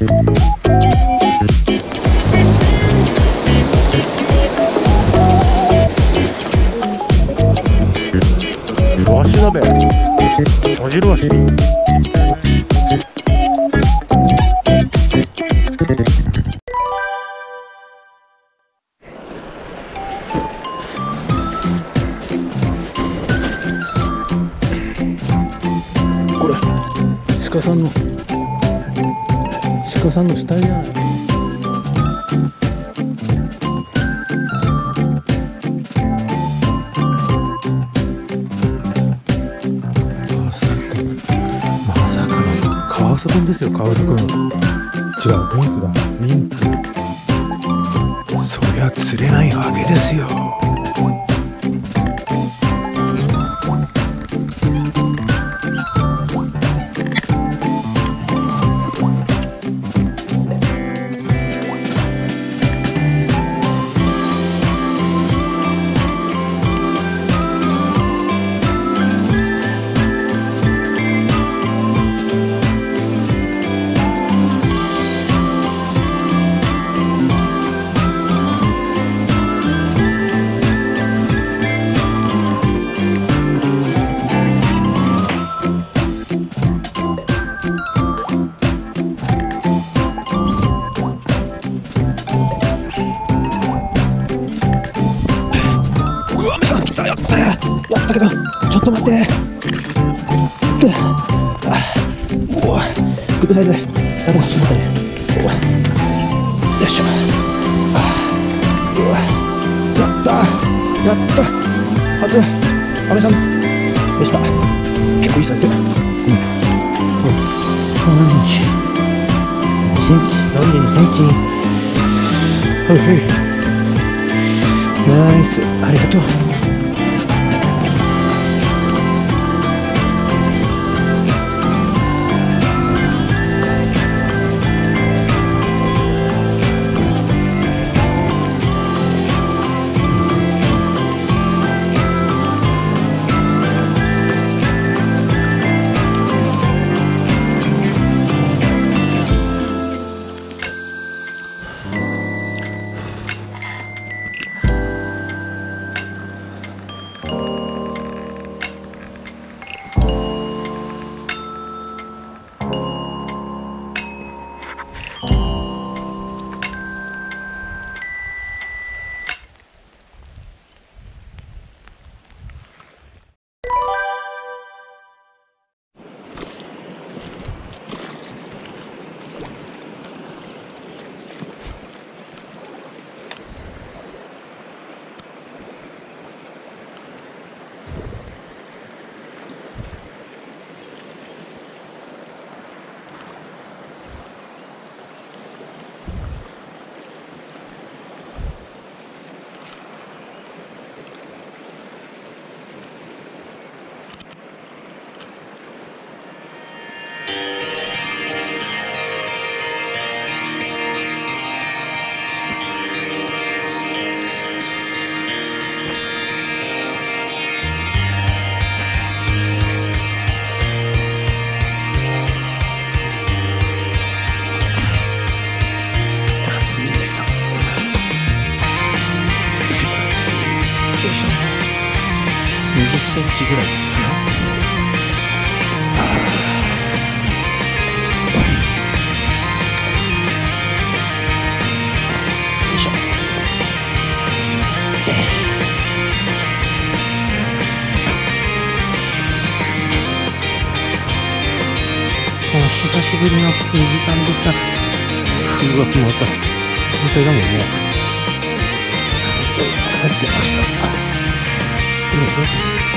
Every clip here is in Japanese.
わし鍋、お汁わし。これ鹿さんの死体じゃない。カワウソくんですよ、カワウソくん。違う、ミンクだ、ミンク。そりゃ釣れないわけですよ。やったけど、ちょっと待って。おい、グッドサイズ。やだ、ちょっと待ってね。おい、よいしょ。うわ、やった。初、阿部さんでした。結構いいサイズ。42センチ。はいはい。ナイス、ありがとう。20センチぐらいかな。よいしょ。久しぶりの2時間でした。うわ、また反対だもんね。疲れてました。よいしょ。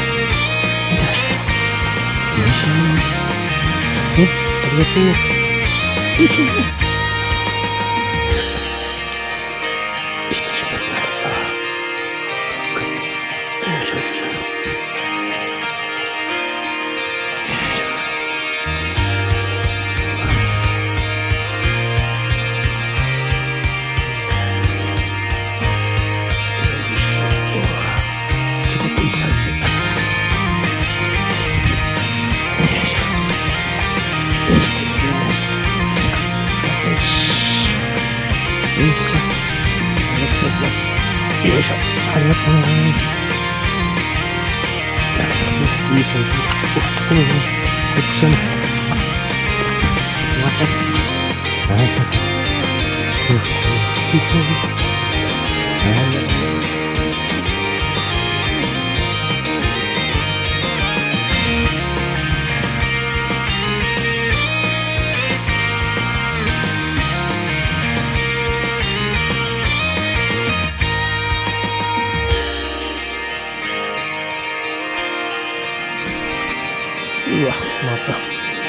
ありがとう。よいしょ。一緒だった。よいしょ。 よいしょ。ありがとうね。いいサイズ。ごめんね。こっちはね。はい。うわ、また。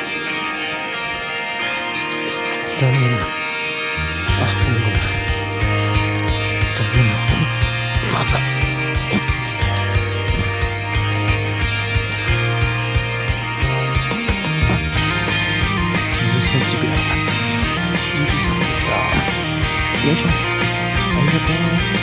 残念な。あ、ごめんごめん。残念な。また。20センチぐらい。20センチですよ。よいしょ。ありがとう。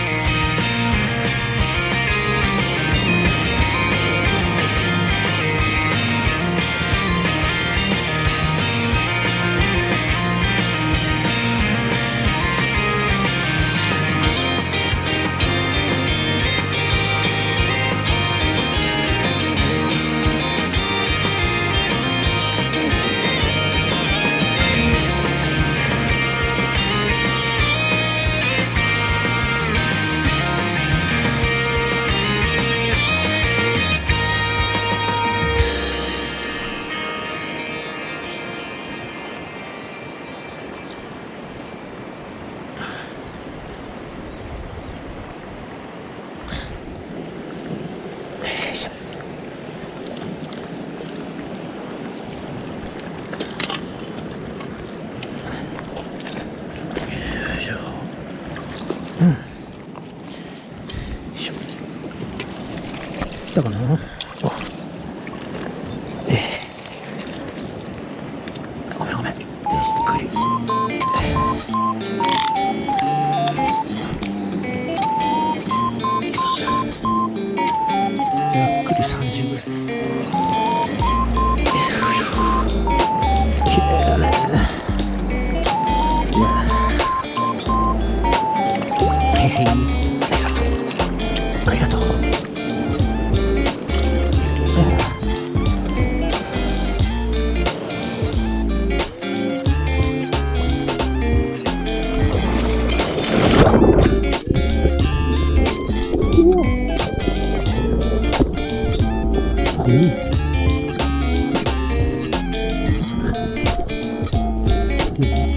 来たかな。ごめんごめん。ゆっくり。ざっくり30ぐらい。きれいだね。ありがとう。うん。